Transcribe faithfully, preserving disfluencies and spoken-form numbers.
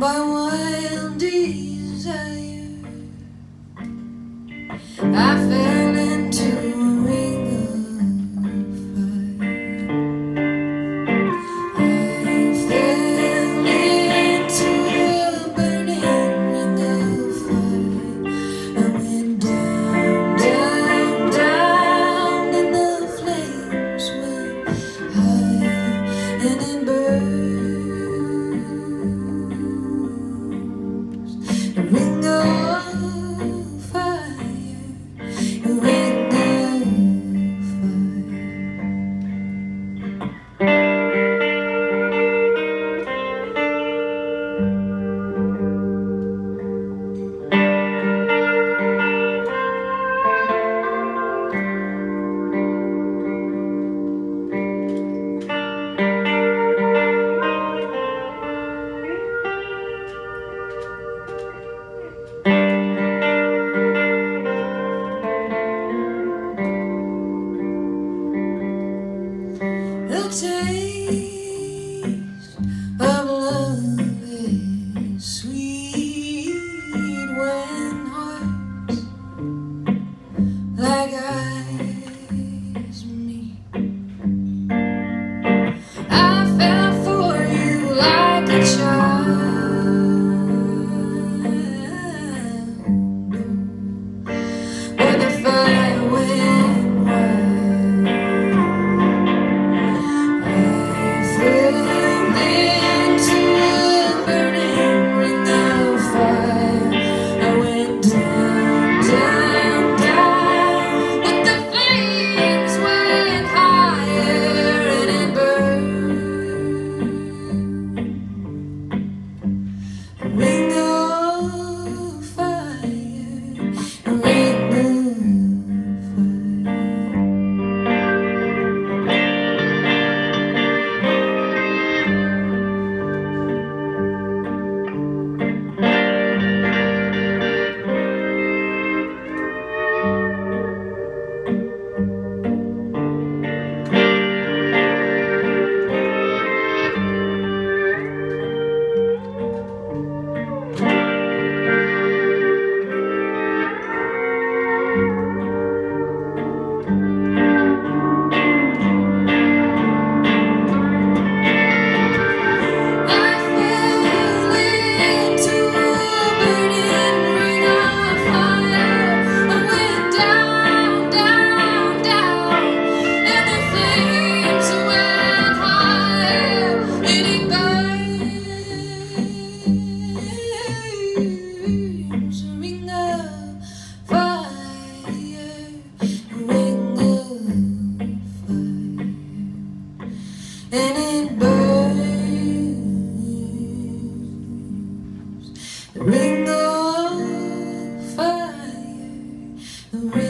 my wild desire. I fell into a ring of fire. I fell into a burning ring of fire. I went down, down, down, and the flames went high, and it burned. A ring of fire, a ring of the taste of love is sweet when hearts like eyes meet. I fell for you like a child, when the fire went wild. And it burns, the ring of fire, the ring